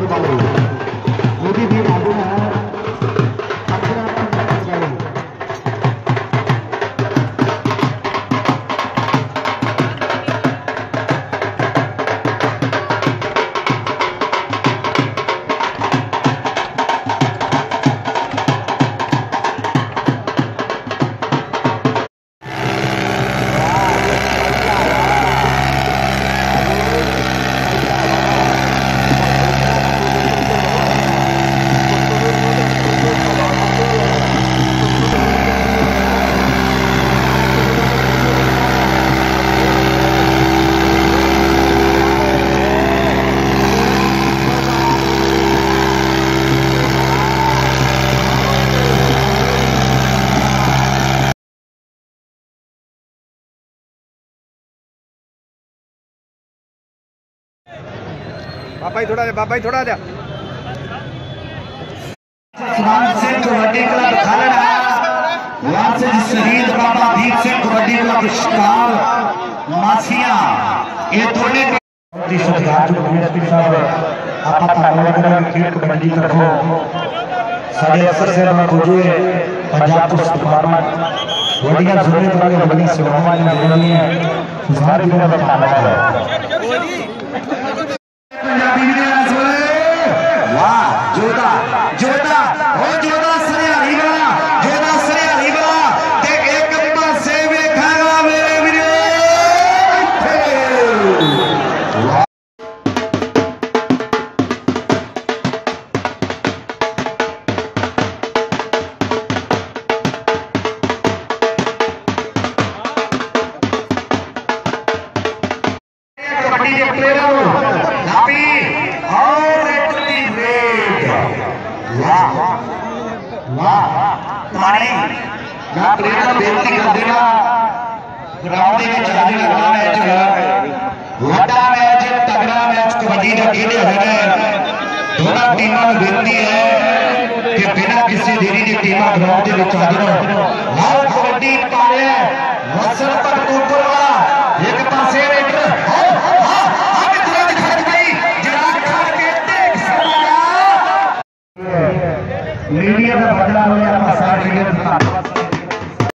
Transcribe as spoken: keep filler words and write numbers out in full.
बाबा ही थोड़ा जा, बाबा ही थोड़ा जा। कबड्डी क्लब खालड़ा वारसिद शहीद बाबा दीप सिंह कबड्डी क्लब शिकार मासिया ये थोड़े बहुत ही सत्कारयोग डीएसपी साहब आपा धन्यवाद करेंगे खेल कबड्डी तरफों साढ़े अफसर साहब खोजे पंजाब पुलिस डिपार्टमेंट बड़िया जिम्मेदारियां बड़ी सेवाएं दे रही हैं सुधार भी का धन्यवाद है। वाह जोधा जोधा ओ जोधा सरियाली वाला जोधा सरियाली वाला ते एक पासे वेखागा मेरे वीरे कबड्डी के प्लेयर नापी और वाह वाह माने मैं प्लेयर का बेनती कर देना ग्राउंड ਦੇ ਵਿੱਚ ਅੱਜ ਲੱਗਣਾ ਮੈਚ ਵੱਡਾ ਮੈਚ ਤਗੜਾ ਮੈਚ ਕਬੱਡੀ ਦਾ ਖੇਡਿਆ ਹੋਇਆ ਹੈ। ਦੋਨਾਂ ਟੀਮਾਂ ਨੂੰ ਬੇਨਤੀ ਹੈ ਕਿ ਬਿਨਾਂ ਕਿਸੇ ਦੇਰੀ ਦੀ ਟੀਮਾਂ ਗਰਾਊਂਡ ਦੇ ਵਿੱਚ ਆ ਜਾਣ। ਲਾਓ ਕਬੱਡੀ ਪਾਰਿਆ ਵਸਲ ਤੱਕ ਉੱਪਰ ਵਾਲਾ ਇੱਕ ਪਾਸੇ ਰੇਡਰ ਹਾਂ ਹਾਂ ਹਾਂ ਕਿੱਥੇ ਦਿਖਾਈ ਗਈ ਜਰਾ ਖੜ ਕੇ ਦੇਖ ਸਕਦਾ मीडिया का बदला हुआ साथ